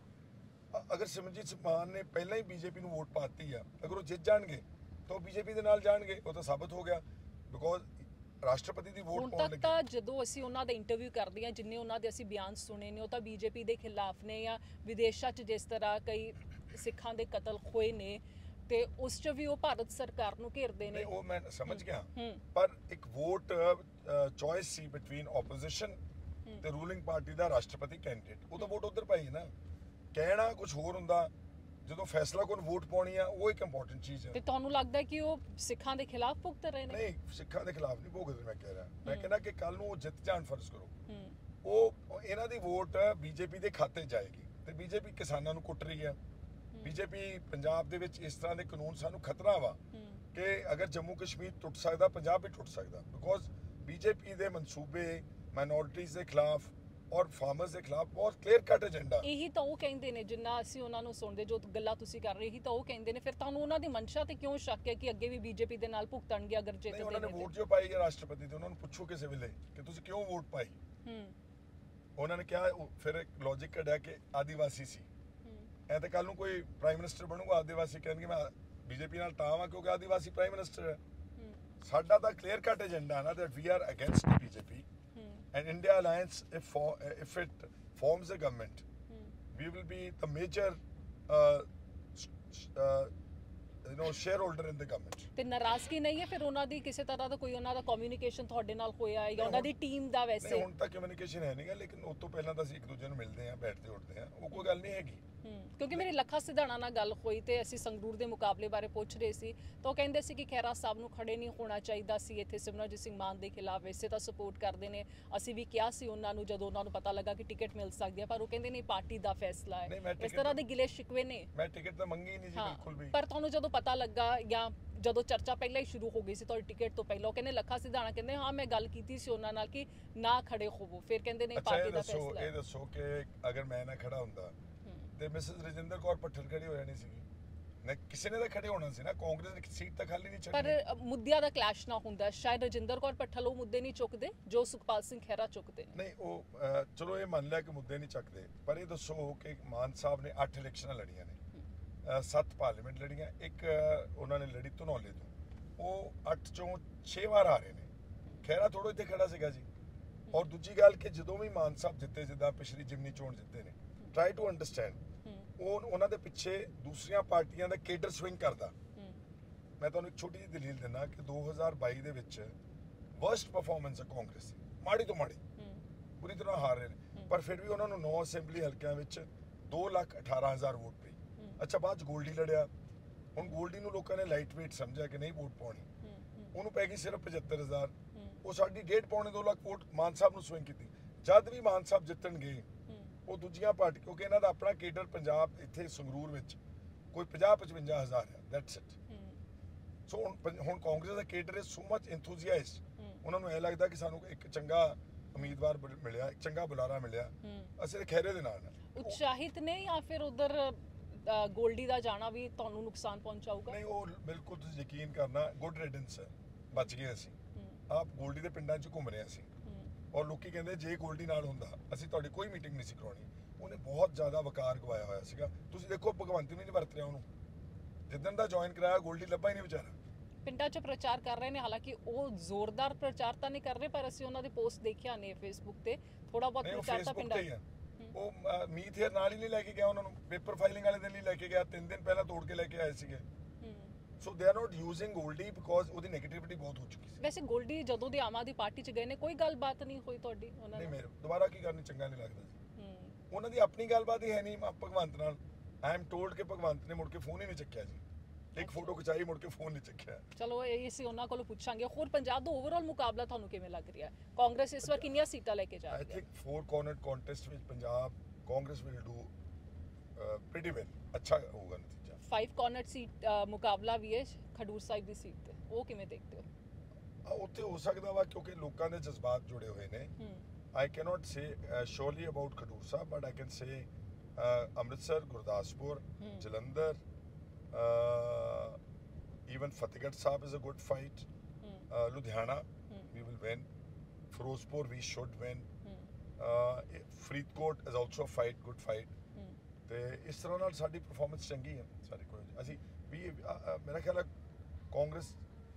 ਅਗਰ ਸਿਮਰਨਜੀਤ ਸਿੰਘ ਮਾਨ ਨੇ ਪਹਿਲਾਂ ਹੀ ਬੀਜੇਪੀ ਨੂੰ ਵੋਟ ਪਾਤੀ ਆ, ਅਗਰ ਉਹ ਜਿੱਤ ਜਾਣਗੇ ਤਾਂ ਉਹ ਬੀਜੇਪੀ ਦੇ ਨਾਲ ਜਾਣਗੇ। ਉਹ ਤਾਂ ਸਾਬਤ ਹੋ ਗਿਆ ਬਿਕੋਜ਼ ਰਾਸ਼ਟਰਪਤੀ ਦੀ ਵੋਟ ਹੁਣ ਪਾਉਣ ਤੱਕ ਲੱਗੇ। ਤਾਂ ਜਦੋਂ ਅਸੀਂ ਉਹਨਾਂ ਦਾ ਇੰਟਰਵਿਊ ਕਰਦੇ ਹਾਂ, ਜਿੰਨੇ ਉਹਨਾਂ ਦੇ ਅਸੀਂ ਬਿਆਨ ਸੁਣੇ ਨੇ, ਉਹ ਤਾਂ ਬੀਜੇਪੀ ਦੇ ਖਿਲਾਫ ਨੇ। ਜਾਂ ਵਿਦੇਸ਼ਾਂ 'ਚ ਜਿਸ ਤਰ੍ਹਾਂ ਕਈ ਸਿੱਖਾਂ ਦੇ ਕਤਲ ਹੋਏ ਨੇ ਤੇ ਉਸ 'ਚ ਵੀ ਉਹ ਭਾਰਤ ਸਰਕਾਰ ਨੂੰ ਘੇਰਦੇ ਨੇ। ਉਹ ਮੈਂ ਸਮਝ ਗਿਆ, ਪਰ ਇੱਕ ਵੋਟ ਚੋਇਸ ਸੀ ਬਿਟਵੀਨ ਆਪੋਜੀਸ਼ਨ ਤੇ ਰੂਲਿੰਗ ਪਾਰਟੀ ਦਾ ਰਾਸ਼ਟਰਪਤੀ ਕੈਂਡੀਡੇਟ। ਉਹ ਤਾਂ ਵੋਟ ਉਧਰ ਪਾਈ ਨਾ। ਕਹਿਣਾ ਕੁਝ ਹੋਰ ਹੁੰਦਾ, ਜਦੋਂ ਫੈਸਲਾ ਕੋਣ ਵੋਟ ਪਾਉਣੀ ਆ ਉਹ ਇੱਕ ਇੰਪੋਰਟੈਂਟ ਚੀਜ਼ ਹੈ। ਤੇ ਤੁਹਾਨੂੰ ਲੱਗਦਾ ਕਿ ਉਹ ਸਿੱਖਾਂ ਦੇ ਖਿਲਾਫ ਭੁਗਤ ਰਹੇ ਨੇ? ਨਹੀਂ, ਸਿੱਖਾਂ ਦੇ ਖਿਲਾਫ ਨਹੀਂ ਭੁਗਤ। ਮੈਂ ਕਹਿ ਰਿਹਾ, ਮੈਂ ਕਹਿੰਦਾ ਕਿ ਕੱਲ ਨੂੰ ਉਹ ਜਿੱਤ ਜਾਣ, ਫਰਜ਼ ਕਰੋ ਉਹ ਇਹਨਾਂ ਦੀ ਵੋਟ ਬੀਜੇਪੀ ਦੇ ਖਾਤੇ ਜਾਏਗੀ ਤੇ ਬੀਜੇਪੀ ਕਿਸਾਨਾਂ ਨੂੰ ਕੁੱਟ ਰਹੀ ਹੈ। ਬੀਜੇਪੀ ਪੰਜਾਬ ਦੇ ਵਿੱਚ ਇਸ ਤਰ੍ਹਾਂ ਦੇ ਕਾਨੂੰਨ, ਸਾਨੂੰ ਖਤਰਾ ਵਾ ਕਿ ਅਗਰ ਜੰਮੂ ਕਸ਼ਮੀਰ ਟੁੱਟ ਸਕਦਾ, ਪੰਜਾਬ ਵੀ ਟੁੱਟ ਸਕਦਾ। ਬਿਕੋਜ਼ ਬੀਜੇਪੀ ਦੇ ਮਨਸੂਬੇ ਮਾਈਨੋਰਿਟੀਜ਼ ਦੇ ਖਿਲਾਫ ਔਰ ਫਾਰਮਰਸ ਦੇ ਖਿਲਾਫ ਬਹੁਤ ਕਲੀਅਰ ਕੱਟ ਏਜੰਡਾ। ਇਹੀ ਤਾਂ ਉਹ ਕਹਿੰਦੇ ਨੇ, ਜਿੰਨਾ ਅਸੀਂ ਉਹਨਾਂ ਨੂੰ ਸੁਣਦੇ, ਜੋ ਗੱਲਾਂ ਤੁਸੀਂ ਕਰ ਰਹੇ, ਇਹੀ ਤਾਂ ਉਹ ਕਹਿੰਦੇ ਨੇ। ਫਿਰ ਤੁਹਾਨੂੰ ਉਹਨਾਂ ਦੀ ਮਨਸ਼ਾ ਤੇ ਕਿਉਂ ਸ਼ੱਕ ਹੈ ਕਿ ਅੱਗੇ ਵੀ ਬੀਜੇਪੀ ਦੇ ਨਾਲ ਭੁਗਤਣਗੇ ਅਗਰ ਜਿੱਤਦੇ ਨੇ? ਉਹਨਾਂ ਨੇ ਵੋਟ ਜੋ ਪਾਈ ਹੈ ਰਾਸ਼ਟਰਪਤੀ ਤੇ, ਉਹਨਾਂ ਨੂੰ ਪੁੱਛੋ ਕਿਸੇ ਵੇਲੇ ਕਿ ਤੁਸੀਂ ਕਿਉਂ ਵੋਟ ਪਾਈ। ਉਹਨਾਂ ਨੇ ਕਿਹਾ, ਫਿਰ ਇੱਕ ਲੌਜੀਕ ਕੱਢਿਆ ਕਿ ਆਦੀਵਾਸੀ ਸੀ। ਐ ਤਾਂ ਕੱਲ ਨੂੰ ਕੋਈ ਪ੍ਰਾਈਮ ਮਿਨਿਸਟਰ ਬਣੂਗਾ, ਆਦੀਵਾਸੀ ਕਹਿਣਗੇ ਮੈਂ ਬੀਜੇਪੀ ਨਾਲ ਤਾਂ ਵਾਂ ਕਿਉਂਕਿ ਆਦੀਵਾਸੀ ਪ੍ਰਾਈਮ ਮਿਨਿਸਟਰ ਹੈ। ਸਾਡਾ ਤਾਂ ਕਲੀਅਰ ਕੱਟ ਏਜੰਡਾ ਹੈ ਨਾ, that we are against the BJP and India Alliance, if it forms a government, we will be the major shareholder in the government. ਤੇ ਨਾਰਾਜ਼ਗੀ ਨਹੀਂ ਹੈ ਫਿਰ ਉਹਨਾਂ ਦੀ ਕਿਸੇ ਤਰ੍ਹਾਂ ਦਾ? ਕੋਈ ਉਹਨਾਂ ਦਾ ਕਮਿਊਨੀਕੇਸ਼ਨ ਤੁਹਾਡੇ ਨਾਲ ਹੋਇਆ ਹੈ ਜਾਂ ਉਹਨਾਂ ਦੀ ਟੀਮ ਦਾ? ਵੈਸੇ ਹੁਣ ਤੱਕ ਕਮਿਊਨੀਕੇਸ਼ਨ ਹੈ ਨਹੀਂਗਾ, ਲੇਕਿਨ ਉਸ ਤੋਂ ਪਹਿਲਾਂ ਤਾਂ ਅਸੀਂ ਇੱਕ ਦੂਜੇ ਨੂੰ ਮਿਲਦੇ ਹਾਂ, ਬੈਠਦੇ ਉੱਠਦੇ ਹਾਂ, ਉਹ ਕੋਈ ਗੱਲ ਨਹੀਂ ਹੈਗੀ। ਕਿਉਂਕਿ ਮੇਰੀ ਲੱਖਾ ਸਿਧਾਣਾ ਨਾਲ ਗੱਲ ਹੋਈ ਤੇ ਅਸੀਂ ਸੰਗਰੂਰ ਦੇ ਮੁਕਾਬਲੇ ਬਾਰੇ ਪੁੱਛ ਰਹੇ ਸੀ ਤਾਂ ਉਹ ਕਹਿੰਦੇ ਸੀ ਕਿ ਖਹਿਰਾ ਸਾਹਿਬ ਨੂੰ ਖੜੇ ਨਹੀਂ ਹੋਣਾ ਚਾਹੀਦਾ ਸੀ ਇੱਥੇ ਸਿਮਰਨਜੀਤ ਸਿੰਘ ਮਾਨ ਦੇ ਖਿਲਾਫ। ਵੈਸੇ ਤਾਂ ਸਪੋਰਟ ਕਰਦੇ ਨੇ, ਅਸੀਂ ਵੀ ਕਿਹਾ ਸੀ ਉਹਨਾਂ ਨੂੰ ਜਦੋਂ ਉਹਨਾਂ ਨੂੰ ਪਤਾ ਲੱਗਾ ਕਿ ਟਿਕਟ ਮਿਲ ਸਕਦੀ ਹੈ, ਪਰ ਉਹ ਕਹਿੰਦੇ ਨਹੀਂ, ਪਾਰਟੀ ਦਾ ਫੈਸਲਾ ਹੈ। ਇਸ ਤਰ੍ਹਾਂ ਦੇ ਗਿਲੇ ਸ਼ਿਕਵੇ ਨੇ। ਮੈਂ ਟਿਕਟ ਤਾਂ ਮੰਗੀ ਨਹੀਂ ਜੀ, ਬਿਲਕੁਲ ਵੀ। ਪਰ ਤੁਹਾਨੂੰ ਜਦੋਂ ਪਤਾ ਲੱਗਾ ਜਾਂ ਜਦੋਂ ਚਰਚਾ ਪਹਿਲਾਂ ਹੀ ਸ਼ੁਰੂ ਹੋ ਗਈ ਸੀ ਤੁਹਾਡੀ ਟਿਕਟ ਤੋਂ ਪਹਿਲਾਂ, ਉਹ ਕਹਿੰਦੇ ਲੱਖਾ ਸਿਧਾਣਾ ਕਹਿੰਦੇ ਹਾਂ ਮੈਂ ਗੱਲ ਕੀਤੀ ਸੀ ਉਹਨਾਂ ਨਾਲ ਕਿ ਨਾ ਖੜੇ ਹੋਵੋ, ਫਿਰ ਕਹਿੰਦੇ ਨਹੀਂ ਪਾਰਟੀ ਦਾ ਫੈਸਲਾ ਹੈ। ਇਹ ਦੱਸੋ ਕਿ ਅਗਰ ਮੈਂ ਨਾ ਖੜਾ ਹੁੰਦਾ ਤੇ ਮਿਸਿਸ ਰਜਿੰਦਰ ਕੌਰ ਪੱਠਲ ਖੜੀ ਹੋ ਜਾਣੀ ਸੀਗੀ ਨਾ, ਕਿਸੇ ਨੇ ਤਾਂ ਖੜੇ ਹੋਣਾ ਸੀ ਨਾ। ਕਾਂਗਰਸ ਦੀ ਸੀਟ ਤਾਂ ਖਾਲੀ ਨਹੀਂ ਛੱਡਣੀ। ਪਰ ਮੁੱਦਿਆਂ ਦਾ ਕਲੈਸ਼ ਨਾ ਹੁੰਦਾ, ਸ਼ਾਇਦ ਰਜਿੰਦਰ ਕੌਰ ਪੱਠਲ ਉਹ ਮੁੱਦੇ ਨਹੀਂ ਚੁੱਕਦੇ ਜੋ ਸੁਖਪਾਲ ਸਿੰਘ ਖਹਿਰਾ ਚੁੱਕਦੇ ਨੇ। ਨਹੀਂ, ਉਹ ਚਲੋ ਇਹ ਮੰਨ ਲਿਆ ਕਿ ਮੁੱਦੇ ਨਹੀਂ ਚੱਕਦੇ, ਪਰ ਇਹ ਦੱਸੋ ਕਿ ਮਾਨ ਸਾਹਿਬ ਨੇ 8 ਇਲੈਕਸ਼ਨਾਂ ਲੜੀਆਂ ਨੇ, 7 ਪਾਰਲੀਮੈਂਟ ਲੜੀਆਂ, ਇੱਕ ਉਹਨਾਂ ਨੇ ਲੜੀ ਧਨੌਲੇ ਤੋਂ, ਉਹ 8 ਚੋਂ 6 ਵਾਰ ਆ ਰਹੇ ਨੇ। ਖਹਿਰਾ ਥੋੜੋ ਇੱਥੇ ਖੜਾ ਸੀਗਾ ਜੀ। ਔਰ ਦੂਜੀ ਗੱਲ ਕਿ ਜਦੋਂ ਵੀ ਮਾਨ ਸਾਹਿਬ ਜਿੱਤੇ, ਜਿੱਦਾਂ ਪਿਛਲੀ ਜਿਮਨੀ ਚੋਣ ਜਿੱਤੇ ਨੇ, ਟਰਾਈ ਟੂ ਅੰਡਰਸਟੈਂਡ ਉਹਨਾਂ ਦੇ ਪਿੱਛੇ ਦੂਸਰੀਆਂ ਪਾਰਟੀਆਂ ਦਾ ਕੇਡਰ ਸਵਿੰਗ ਕਰਦਾ। ਮੈਂ ਤੁਹਾਨੂੰ ਇੱਕ ਛੋਟੀ ਜਿਹੀ ਦਲੀਲ ਦਿੰਦਾ ਕਿ 2022 ਦੇ ਵਿੱਚ ਵਰਸਟ ਪਰਫਾਰਮੈਂਸ ਹੈ ਕਾਂਗਰਸ ਦੀ, ਮਾੜੀ ਤੋਂ ਮਾੜੀ, ਪੂਰੀ ਤਰ੍ਹਾਂ ਹਾਰ ਰਹੇ ਨੇ। ਪਰ ਫਿਰ ਵੀ ਉਹਨਾਂ ਨੂੰ 9 ਅਸੈਂਬਲੀ ਹਲਕਿਆਂ ਵਿੱਚ 2,18,000 ਵੋਟ ਪਈ। ਅੱਛਾ, ਬਾਅਦ 'ਚ ਗੋਲਡੀ ਲੜਿਆ, ਹੁਣ ਗੋਲਡੀ ਨੂੰ ਲੋਕਾਂ ਨੇ ਲਾਈਟ ਵੇਟ ਸਮਝਿਆ ਕਿ ਨਹੀਂ ਵੋਟ ਪਾਉਣੀ, ਉਹਨੂੰ ਪੈ ਗਈ ਸਿਰਫ 75,000। ਉਹ ਸਾਡੀ 1.5 ਪੌਣੇ 2 ਲੱਖ ਵੋਟ ਮਾਨ ਸਾਹਿਬ ਨੂੰ ਸਵਿੰਗ ਕੀਤੀ। ਜਦ ਵੀ ਮਾਨ ਸਾਹਿਬ ਜਿੱਤਣਗੇ ਉਹ ਦੂਜੀਆਂ ਪਾਰਟੀ, ਕਿਉਂਕਿ ਇਹਨਾਂ ਦਾ ਆਪਣਾ ਕੇਡਰ ਪੰਜਾਬ ਇੱਥੇ ਸੰਗਰੂਰ ਵਿੱਚ ਕੋਈ 50-55 ਹਜ਼ਾਰ ਹੈ, ਦੈਟਸ ਇਟ। ਸੋ ਹੁਣ ਕਾਂਗਰਸ ਦਾ cadre is so much enthusiast, ਉਹਨਾਂ ਨੂੰ ਇਹ ਲੱਗਦਾ ਕਿ ਸਾਨੂੰ ਇੱਕ ਚੰਗਾ ਉਮੀਦਵਾਰ ਮਿਲਿਆ, ਇੱਕ ਚੰਗਾ ਬੁਲਾਰਾ ਮਿਲਿਆ, ਅਸੀਂ ਤੇ ਖੈਰੇ ਦੇ ਨਾਲ ਉਤਸ਼ਾਹਿਤ ਨੇ, ਜਾਂ ਫਿਰ ਉਧਰ ਗੋਲਡੀ ਦਾ ਜਾਣਾ ਵੀ ਤੁਹਾਨੂੰ ਨੁਕਸਾਨ ਪਹੁੰਚਾਊਗਾ? ਨਹੀਂ, ਉਹ ਬਿਲਕੁਲ ਤੁਸੀਂ ਯਕੀਨ ਕਰਨਾ, ਗੁੱਡ ਰਿਡੈਂਸ ਹੈ, ਬਚ ਗਏ ਅਸੀਂ। ਆਪ ਗੋਲਡੀ ਦੇ ਪਿੰਡਾਂ 'ਚ ਘੁੰਮ ਰਹੇ ਅਸੀਂ, ਔਰ ਲੋਕੀ ਕਹਿੰਦੇ ਜੇ ਗੋਲਡੀ ਨਾਲ ਹੁੰਦਾ ਅਸੀਂ ਤੁਹਾਡੀ ਕੋਈ ਮੀਟਿੰਗ ਨਹੀਂ ਸੀ ਕਰਾਉਣੀ। ਉਹਨੇ ਬਹੁਤ ਜ਼ਿਆਦਾ ਵਕਾਰ ਗਵਾਇਆ ਹੋਇਆ ਸੀਗਾ। ਤੁਸੀਂ ਦੇਖੋ ਭਗਵੰਤ ਵੀ ਨਹੀਂ ਵਰਤ ਰਿਹਾ ਉਹਨੂੰ, ਜਿੱਦਣ ਦਾ ਜੁਆਇਨ ਕਰਾਇਆ ਗੋਲਡੀ ਲੱਭਾ ਹੀ ਨਹੀਂ ਵਿਚਾਰਾ। ਪਿੰਡਾਂ 'ਚ ਪ੍ਰਚਾਰ ਕਰ ਰਹੇ ਨੇ, ਹਾਲਾਂਕਿ ਉਹ ਜ਼ੋਰਦਾਰ ਪ੍ਰਚਾਰ ਤਾਂ ਨਹੀਂ ਕਰ ਰਹੇ, ਪਰ ਅਸੀਂ ਉਹਨਾਂ ਦੇ ਪੋਸਟ ਦੇਖਿਆ ਨੇ ਫੇਸਬੁੱਕ ਤੇ, ਥੋੜਾ ਬਹੁਤ ਪ੍ਰਚਾਰ ਤਾਂ ਪਿੰਡਾਂ 'ਚ। ਉਹ ਮੀਤ ਹੇਅਰ ਨਾਲ ਹੀ ਨਹੀਂ ਲੈ ਕੇ ਗਿਆ ਉਹਨਾਂ ਨੂੰ, ਪੇਪਰ ਫਾਈਲਿੰਗ ਵਾਲੇ ਦਿਨ ਹੀ ਲੈ ਕੇ ਗਿਆ, 3 ਦਿਨ ਪਹਿਲਾਂ ਤੋੜ ਕੇ ਲੈ ਕੇ ਆਏ ਸੀਗੇ। So they are not using Goldy because ਉਹਦੀ ਨੈਗੇਟਿਵਿਟੀ ਬਹੁਤ ਹੋ ਚੁੱਕੀ ਸੀ। ਵੈਸੇ ਗੋਲਡੀ ਜਦੋਂ ਦੇ ਆਮ ਆਦਮੀ ਪਾਰਟੀ 'ਚ ਗਏ ਨੇ ਕੋਈ ਗੱਲਬਾਤ ਨਹੀਂ ਹੋਈ ਤੁਹਾਡੀ ਉਹਨਾਂ ਨਾਲ? ਨਹੀਂ, ਮੇਰੇ ਦੁਬਾਰਾ ਕੀ ਕਰਨੀ ਚੰਗਾ ਨਹੀਂ ਲੱਗਦਾ ਜੀ। ਉਹਨਾਂ ਦੀ ਆਪਣੀ ਗੱਲਬਾਤ ਹੀ ਹੈ ਨਹੀਂ ਭਗਵੰਤ ਨਾਲ। ਆਈ ਐਮ ਟੋਲਡ ਕਿ ਭਗਵੰਤ ਨੇ ਮੁੜ ਕੇ ਫੋਨ ਹੀ ਨਹੀਂ ਚੱਕਿਆ ਜੀ, ਇੱਕ ਫੋਟੋ ਖਿਚਾਈ ਮੁੜ ਕੇ ਫੋਨ ਨਹੀਂ ਚੱਕਿਆ। ਚਲੋ ਇਹ ਅਸੀਂ ਉਹਨਾਂ ਕੋਲੋਂ ਪੁੱਛਾਂਗੇ। ਹੋਰ ਪੰਜਾਬ ਦਾ ਓਵਰਆਲ ਮੁਕਾਬਲਾ ਤੁਹਾਨੂੰ ਕਿਵੇਂ ਲੱਗ ਰਿਹਾ? ਕਾਂਗਰਸ ਇਸ ਵਾਰ ਕਿੰਨੀਆਂ ਸੀਟਾਂ ਲੈ ਕੇ ਜਾ ਰਹੀ ਹੈ? ਆਈ ਥਿੰਕ 4 ਕਾਰਨਰ ਕੰਟੈਸਟ ਵਿੱਚ Punjab Congress will do pretty well, ਅੱਛਾ ਹੋਊਗਾ ਨਤੀਜਾ। 5 ਕਾਰਨਰ ਸੀਟ ਮੁਕਾਬਲਾ ਵੀ ਹੈ ਖਡੂਰ ਸਾਹਿਬ ਦੀ ਸੀਟ ਤੇ, ਉਹ ਕਿਵੇਂ ਦੇਖਦੇ ਹੋ? ਉੱਥੇ ਹੋ ਸਕਦਾ ਵਾ ਕਿਉਂਕਿ ਲੋਕਾਂ ਦੇ ਜਜ਼ਬਾਤ ਜੁੜੇ ਹੋਏ ਨੇ। I cannot say surely about Khadur Sahib, but I can say Amritsar, Gurdaspur, Jalandhar, even Fatehgarh Sahib is a good fight. Ludhiana, we will win. Firozpur, we should win. Faridkot is also a fight, good fight. ਤੇ ਇਸ ਤਰ੍ਹਾਂ ਨਾਲ ਸਾਡੀ performance ਚੰਗੀ ਹੈ ਸਾਡੀ। ਕੋਈ ਅਸੀਂ ਵੀ ਮੇਰਾ ਖਿਆਲ ਹੈ ਕਾਂਗਰਸ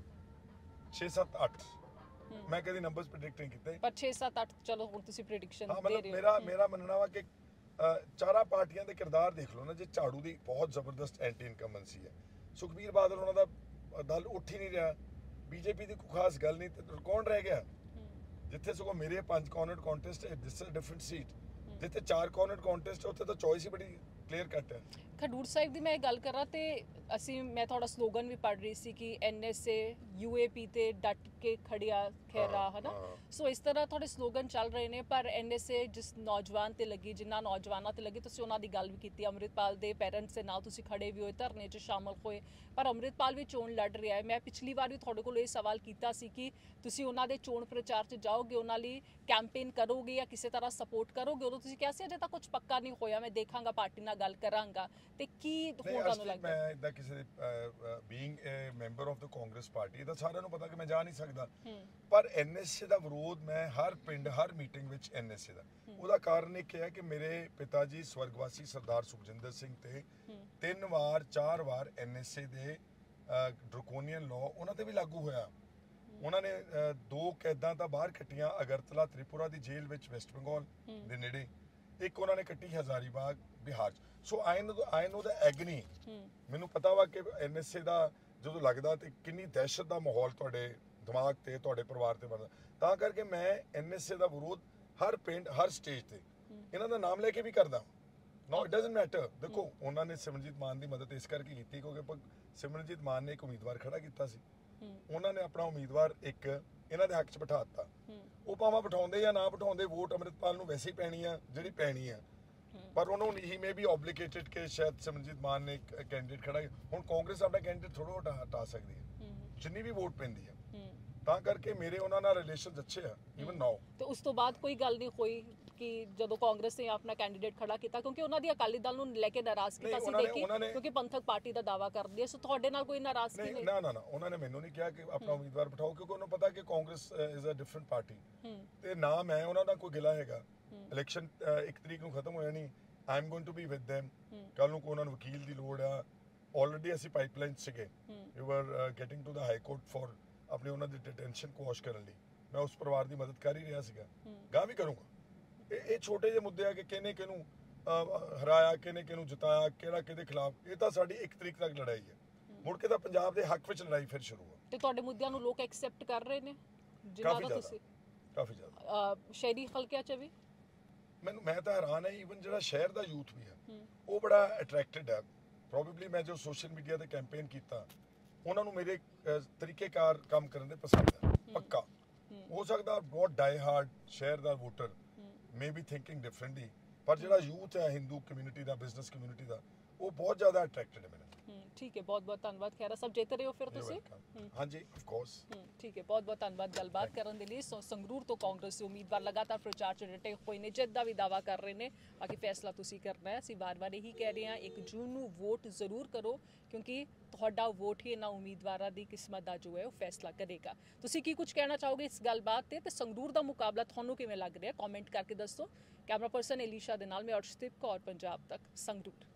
6-7-8, ਮੈਂ ਕਦੀ ਨੰਬਰਸ ਪ੍ਰੈਡਿਕਟ ਨਹੀਂ ਕੀਤੇ, ਪਰ 6-7-8 ਚਲੋ ਹੁਣ ਤੁਸੀਂ ਪ੍ਰੈਡਿਕਸ਼ਨ ਦੇ ਰਹੇ ਹੋ। ਮੇਰਾ ਮੰਨਣਾ ਵਾ ਕਿ ਚਾਰਾਂ ਪਾਰਟੀਆਂ ਦੇ ਕਿਰਦਾਰ ਦੇਖ ਲਓ ਨਾ, ਜੇ ਝਾੜੂ ਦੀ ਬਹੁਤ ਜ਼ਬਰਦਸਤ ਐਂਟੀ ਇਨਕਮਬੈਂਸੀ ਹੈ, ਸੁਖਬੀਰ ਬਾਦਲ ਉਹਨਾਂ ਦਾ ਦਲ ਉੱਠ ਹੀ ਨਹੀਂ ਰਿਹਾ, ਬੀਜੇਪੀ ਦੀ ਕੋਈ ਖਾਸ ਗੱਲ ਨਹੀਂ, ਤੇ ਕੌਣ ਰਹਿ ਗਿਆ? ਜਿੱਥੇ ਸਗੋਂ ਮੇਰੇ 5 ਕਾਰਨਰ ਕੰਟੈਸਟ ਹੈ, this is a different seat. ਜਿੱਥੇ 4 ਕਾਰਨਰ ਕੰਟੈਸਟ, ਉੱਥੇ ਤਾਂ ਚੋਇਸ ਹੀ ਬੜੀ ਕਲੀਅਰ ਕੱਟ ਹੈ। ਖਡੂਰ ਸਾਹਿਬ ਦੀ ਮੈਂ ਗੱਲ ਕਰਾਂ ਤੇ ਮੈਂ ਤੁਹਾਡਾ ਸਲੋਗਨ ਵੀ ਪੜ੍ਹ ਰਹੀ ਸੀ ਕਿ ਐਨਐਸਏ ਯੂਏਪੀ ਤੇ ਡਟ ਕੇ ਖੜਿਆ ਖੈਰਾ, ਹਨਾ? ਸੋ ਇਸ ਤਰ੍ਹਾਂ ਤੁਹਾਡੇ ਸਲੋਗਨ ਚੱਲ ਰਹੇ ਨੇ, ਪਰ ਐਨਐਸਏ ਜਿਸ ਨੌਜਵਾਨ ਤੇ ਲੱਗੀ, ਜਿਨ੍ਹਾਂ ਨੌਜਵਾਨਾਂ ਤੇ ਲੱਗੀ, ਤੁਸੀਂ ਉਹਨਾਂ ਦੀ ਗੱਲ ਵੀ ਕੀਤੀ। ਅੰਮ੍ਰਿਤਪਾਲ ਦੇ ਪੈਰੈਂਟਸ ਦੇ ਨਾਲ ਤੁਸੀਂ ਖੜੇ ਵੀ ਹੋਏ, ਧਰਨੇ 'ਚ ਸ਼ਾਮਲ ਹੋਏ, ਪਰ ਅੰਮ੍ਰਿਤਪਾਲ ਵੀ ਚੋਣ ਲੜ ਰਿਹਾ ਹੈ। ਮੈਂ ਪਿਛਲੀ ਵਾਰ ਵੀ ਤੁਹਾਡੇ ਕੋਲ ਇਹ ਸਵਾਲ ਕੀਤਾ ਸੀ ਕਿ ਤੁਸੀਂ ਉਹਨਾਂ ਦੇ ਚੋਣ ਪ੍ਰਚਾਰ 'ਚ ਜਾਓਗੇ, ਉਹਨਾਂ ਲਈ ਕੈਂਪੇਨ ਕਰੋਗੇ ਜਾਂ ਕਿਸੇ ਤਰ੍ਹਾਂ ਸਪੋਰਟ ਕਰੋਗੇ? ਉਦੋਂ ਤੁਸੀਂ ਕਿਹਾ ਸੀ ਅਜੇ ਤਾਂ ਕੁਝ ਪੱਕਾ ਨਹੀਂ ਹੋਇਆ, ਮੈਂ ਦੇਖਾਂਗਾ, ਪਾਰਟੀ ਨਾਲ ਗੱਲ ਕਰਾਂਗਾ। ਤੇ ਕੀ ਹੁਣ ਤੁਹਾਨੂੰ ਲੱਗਦਾ? ਮੈਂ ਇਦਾਂ ਕਿਸੇ being a member of the Congress party ਦਾ ਸਾਰਿਆਂ ਨੂੰ ਪਤਾ ਕਿ ਮੈਂ ਜਾ ਨਹੀਂ ਸਕਦਾ, ਪਰ ਐਨਐਸਏ ਦਾ ਵਿਰੋਧ ਮੈਂ ਹਰ ਪਿੰਡ, ਹਰ ਮੀਟਿੰਗ ਵਿੱਚ ਐਨਐਸਏ ਦਾ, ਉਹਦਾ ਕਾਰਨ ਇਹ ਹੈ ਕਿ ਮੇਰੇ ਪਿਤਾ ਜੀ ਸਵਰਗਵਾਸੀ ਸਰਦਾਰ ਸੁਖਜਿੰਦਰ ਸਿੰਘ ਤੇ 3 ਵਾਰ 4 ਵਾਰ ਐਨਐਸਏ ਦੇ ਡਰਕੋਨੀਅਨ ਲਾਅ ਉਹਨਾਂ ਤੇ ਵੀ ਲਾਗੂ ਹੋਇਆ। ਉਹਨਾਂ ਨੇ 2 ਕੈਦਾਂ ਤਾਂ ਬਾਹਰ ਕੱਟੀਆਂ, ਅਗਰਤਲਾ ਤ੍ਰਿਪੁਰਾ ਦੀ ਜੇਲ੍ਹ ਵਿੱਚ ਵੈਸਟ ਬੰਗਾਲ ਦੇ ਨੇੜੇ, ਇੱਕ ਉਹਨਾਂ ਨੇ ਕੱਟੀ ਹਜ਼ਾਰੀਬਾਗ ਬਿਹਾਰ 'ਚ। ਸੋ ਆਈ ਨੋ ਦਾ ਐਗਨੀ, ਮੈਨੂੰ ਪਤਾ ਵਾ ਕਿ ਐਨਐਸਏ ਦਾ ਜਦੋਂ ਲੱਗਦਾ ਤੇ ਕਿੰਨੀ ਦਹਿਸ਼ਤ ਦਾ ਮਾਹੌਲ ਤੁਹਾਡੇ ਦਿਮਾਗ ਤੇ, ਤੁਹਾਡੇ ਪਰਿਵਾਰ ਤੇ ਬਣਦਾ। ਤਾਂ ਕਰਕੇ ਮੈਂ ਐਨਐਸਏ ਦਾ ਵਿਰੋਧ ਹਰ ਪਿੰਡ, ਹਰ ਸਟੇਜ ਤੇ ਇਹਨਾਂ ਦਾ ਨਾਮ ਲੈ ਕੇ ਵੀ ਕਰਦਾ। No it doesn't matter. ਦੇਖੋ, ਉਹਨਾਂ ਨੇ ਸਿਮਰਨਜੀਤ ਮਾਨ ਦੀ ਮਦਦ ਇਸ ਕਰਕੇ ਕੀਤੀ ਕਿਉਂਕਿ ਸਿਮਰਨਜੀਤ ਮਾਨ ਨੇ ਇੱਕ ਉਮੀਦਵਾਰ ਖੜਾ ਕੀਤਾ ਸੀ, ਉਹਨਾਂ ਨੇ ਆਪਣਾ ਉਮੀਦਵਾਰ ਇੱਕ ਇਹਨਾਂ ਦੇ ਹੱਕ 'ਚ ਬਿਠਾ ਦਿੱਤਾ। ਉਹ ਭਾਵੇਂ ਬਿਠਾਉਂਦੇ ਜਾਂ ਨਾ ਬਿਠਾਉਂਦੇ, ਵੋਟ ਅੰਮ੍ਰਿਤਪਾਲ ਨੂੰ ਵੈਸੇ ਹੀ ਪੈਣੀ ਆ ਜਿਹੜੀ ਪੈਣੀ ਆ, ਪਰ ਉਹਨੂੰ ਹੀ ਮੇ ਬੀ ਆਬਲੀਗੇਟਡ ਕਿ ਸ਼ਾਇਦ ਸਿਮਰਨਜੀਤ ਮਾਨ ਨੇ ਇੱਕ ਕੈਂਡੀਡੇਟ ਖੜਾ। ਹੁਣ ਕਾਂਗਰਸ ਆਪਣਾ ਕੈਂਡੀਡੇਟ ਥੋੜਾ ਹਟਾ ਸਕਦੀ ਹੈ ਜਿੰਨੀ ਵੀ ਵੋਟ ਪੈਂਦੀ ਹੈ, ਤਾਂ ਕਰਕੇ ਮੇਰੇ ਉਹਨਾਂ ਨਾਲ ਰਿਲੇਸ਼ਨਸ ਅੱਛੇ ਆ ਇਵਨ ਨਾਓ। ਤੇ ਉਸ ਤੋਂ ਬਾਅਦ ਕੋਈ ਗੱਲ ਨਹੀਂ ਹੋਈ ਕਿ ਜਦੋਂ ਕਾਂਗਰਸ ਨੇ ਆਪਣਾ ਕੈਂਡੀਡੇਟ ਖੜਾ ਕੀਤਾ, ਕਿਉਂਕਿ ਉਹਨਾਂ ਦੀ ਅਕਾਲੀ ਦਲ ਨੂੰ ਲੈ ਕੇ ਨਾਰਾਜ਼ਗੀ ਸੀ ਦੇਖੀ, ਕਿਉਂਕਿ ਪੰਥਕ ਪਾਰਟੀ ਦਾ ਦਾਅਵਾ ਕਰਦੀ ਹੈ। ਸੋ ਤੁਹਾਡੇ ਨਾਲ ਕੋਈ ਨਾਰਾਜ਼ਗੀ ਨਹੀਂ? ਨਾ, ਉਹਨਾਂ ਨੇ ਮੈਨੂੰ ਨਹੀਂ ਕਿਹਾ ਕਿ ਆਪਣਾ ਉਮੀਦਵਾਰ ਬਿਠਾਓ, ਕਿਉਂਕਿ ਉਹਨੂੰ ਪਤਾ ਕਿ Congress is a different party, ਤੇ ਨਾ ਮੈਂ ਉਹਨਾਂ ਦਾ ਕੋਈ ਗਿਲਾ ਹੈਗਾ। ਇਲੈਕਸ਼ਨ 1 ਤਰੀਕ ਨੂੰ ਖਤਮ ਹੋ ਜਾਣੀ, I am going to be with them। ਕੱਲ ਨੂੰ ਉਹਨਾਂ ਨੂੰ ਵਕੀਲ ਦੀ ਲੋੜ ਆ, ਆਲਰੇਡੀ ਅਸੀਂ ਪਾਈਪਲਾਈਨ ਸੀਗੇ, we were getting to the high court for ਆਪਣੀ ਉਹਨਾਂ ਦੀ ਡਿਟੈਂਸ਼ਨ ਕੁਐਸ਼ ਕਰਨ ਲਈ। ਮੈਂ ਉਸ ਪਰਿਵਾਰ ਦੀ ਮਦਦ ਕਰ ਹੀ ਰਿਹਾ ਸੀਗਾ, ਗਾਂ ਵੀ ਕਰੂੰਗਾ। ਇਹ ਛੋਟੇ ਜਿਹੇ ਮੁੱਦੇ ਆ ਕਿ ਕਿਹਨੇ ਕਿਹਨੂੰ ਹਰਾਇਆ, ਕਿਹਨੇ ਕਿਹਨੂੰ ਜਿਤਾਇਆ, ਕਿਹੜਾ ਕਿਹਦੇ ਖਿਲਾਫ, ਇਹ ਤਾਂ ਸਾਡੀ 1 ਤਰੀਕ ਤੱਕ ਲੜਾਈ ਹੈ। ਮੁੜ ਕੇ ਤਾਂ ਪੰਜਾਬ ਦੇ ਹੱਕ ਵਿੱਚ ਲੜਾਈ ਫਿਰ ਸ਼ੁਰੂ ਹੋ। ਤੇ ਤੁਹਾਡੇ ਮੁੱਦਿਆਂ ਨੂੰ ਲੋਕ ਐਕਸੈਪਟ ਕਰ ਰਹੇ ਨੇ? ਜਿਨ੍ਹਾਂ ਕਾਫੀ ਦਾ ਜ਼ਿਆਦਾ ਤੁਸੀਂ ਕਾਫੀ ਜ਼ਿਆਦਾ ਸ਼ਹਿਰੀ ਹਲਕਿਆਂ 'ਚ ਵੀ ਮੈਂ ਤਾਂ ਹੈਰਾਨ ਹੈ ਈਵਨ ਜਿਹੜਾ ਸ਼ਹਿਰ ਦਾ ਯੂਥ ਵੀ ਹੈ ਉਹ ਬੜਾ ਅਟਰੈਕਟਡ ਹੈ ਪ੍ਰੋਬੇਬਲੀ ਮੈਂ ਜੋ ਸੋਸ਼ਲ ਮੀਡੀਆ ਤੇ ਕੈਂਪੇਨ ਕੀਤਾ ਉਹਨਾਂ ਨੂੰ ਮੇਰੇ ਤਰੀਕੇਕਾਰ ਕੰਮ ਕਰਨ ਦੇ ਪਸੰਦ ਹੈ ਪੱਕਾ ਹੋ ਸਕਦਾ ਬਹੁਤ ਡਾਈ ਹਾਰਡ ਸ਼ਹਿਰ ਦਾ voter may be thinking differently ਪਰ ਜਿਹੜਾ ਯੂਥ ਹੈ ਹਿੰਦੂ ਕਮਿਊਨਿਟੀ ਦਾ ਬਿਜ਼ਨਸ ਕਮਿਊਨਿਟੀ ਦਾ ਉਹ ਬਹੁਤ ਜ਼ਿਆਦਾ ਅਟਰੈਕਟਡ ਹੈ ਮੇਰੇ ਠੀਕ ਹੈ ਬਹੁਤ ਬਹੁਤ ਧੰਨਵਾਦ ਖੈਰਾ ਸਾਹਿਬ ਜਿੱਤ ਰਹੇ ਹੋ ਫਿਰ ਤੁਸੀਂ ਹਾਂਜੀ ਆਫ ਕੋਰਸ ਠੀਕ ਹੈ ਬਹੁਤ ਬਹੁਤ ਧੰਨਵਾਦ ਗੱਲਬਾਤ ਕਰਨ ਦੇ ਲਈ ਸੰਗਰੂਰ ਤੋਂ ਕਾਂਗਰਸ ਦੇ ਉਮੀਦਵਾਰ ਲਗਾਤਾਰ ਪ੍ਰਚਾਰ 'ਚ ਡਟੇ ਹੋਏ ਨੇ ਜਿੱਤ ਦਾ ਵੀ ਦਾਅਵਾ ਕਰ ਰਹੇ ਨੇ ਬਾਕੀ ਫੈਸਲਾ ਤੁਸੀਂ ਕਰਨਾ ਹੈ ਅਸੀਂ ਵਾਰ-ਵਾਰ ਇਹੀ ਕਹਿ ਰਹੇ ਹਾਂ 1 ਜੂਨ ਨੂੰ ਵੋਟ ਜ਼ਰੂਰ ਕਰੋ ਕਿਉਂਕਿ ਤੁਹਾਡਾ ਵੋਟ ਹੀ ਇਹਨਾਂ ਉਮੀਦਵਾਰਾਂ ਦੀ ਕਿਸਮਤ ਦਾ ਜੋ ਹੈ ਉਹ ਫੈਸਲਾ ਕਰੇਗਾ ਤੁਸੀਂ ਕੀ ਕੁਝ ਕਹਿਣਾ ਚਾਹੋਗੇ ਇਸ ਗੱਲਬਾਤ ਤੇ ਸੰਗਰੂਰ ਦਾ ਮੁਕਾਬਲਾ ਤੁਹਾਨੂੰ ਕਿਵੇਂ ਲੱਗ ਰਿਹਾ ਕਮੈਂਟ ਕਰਕੇ ਦੱਸੋ ਕੈਮਰਾ ਪਰਸਨ ਏਲੀਸ਼ਾ ਦੇ ਨਾਲ ਮੈਂ ਅਰਸ਼ਦੀਪ ਕੌਰ ਪੰਜਾਬ ਤੱਕ ਸੰਗਰੂਰ